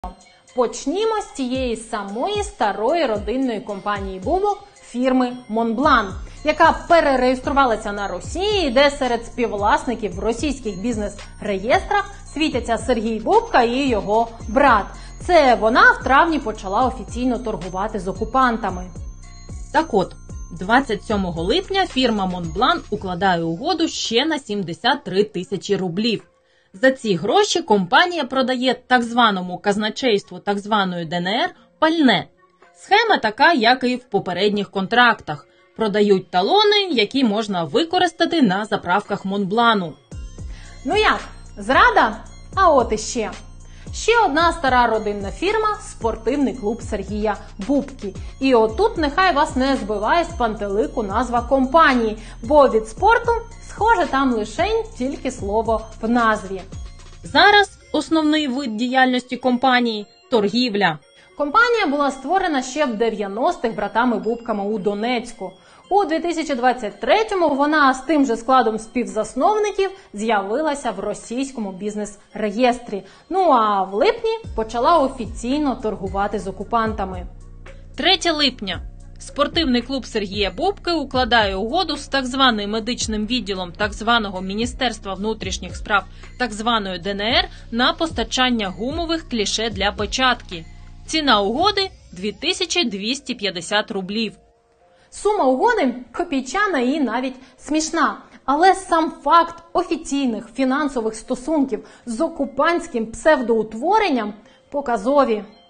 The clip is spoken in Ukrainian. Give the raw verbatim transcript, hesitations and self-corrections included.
Почнімо з тієї самої старої родинної компанії Бубок фірми Монблан, яка перереєструвалася на Росії, де серед співвласників в російських бізнес-реєстрах світяться Сергій Бубка і його брат. Це вона в травні почала офіційно торгувати з окупантами. Так от, двадцять сьомого липня фірма Монблан укладає угоду ще на сімдесят три тисячі рублів. За ці гроші компанія продає так званому казначейству так званої ДНР пальне. Схема така, як і в попередніх контрактах. Продають талони, які можна використати на заправках Монблану. Ну як, зрада? А от іще. Ще одна стара родинна фірма – спортивний клуб Сергія Бубки. І отут нехай вас не збиває з пантелику назва компанії, бо від спорту, схоже, там лишень тільки слово в назві. Зараз основний вид діяльності компанії – торгівля. Компанія була створена ще в дев'яностих братами Бубками у Донецьку. У дві тисячі двадцять третьому вона з тим же складом співзасновників з'явилася в російському бізнес-реєстрі. Ну а в липні почала офіційно торгувати з окупантами. третього липня. Спортивний клуб Сергія Бубки укладає угоду з так званим медичним відділом так званого Міністерства внутрішніх справ так званої ДНР на постачання гумових кліше для печатки. Ціна угоди – дві тисячі двісті п'ятдесят рублів. Сума угоди копійчана і навіть смішна. Але сам факт офіційних фінансових стосунків з окупантським псевдоутворенням показові.